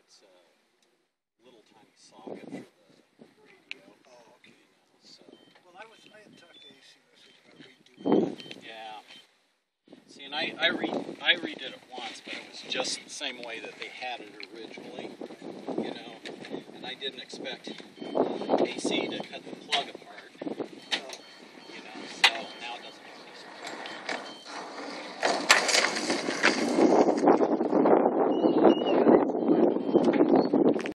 It's a little tiny socket for the radio. Oh, okay. So. Well, I had talked to AC Message about redoing it. Yeah. See, and I redid it once, but it was just the same way that they had it originally, you know. And I didn't expect AC to cut the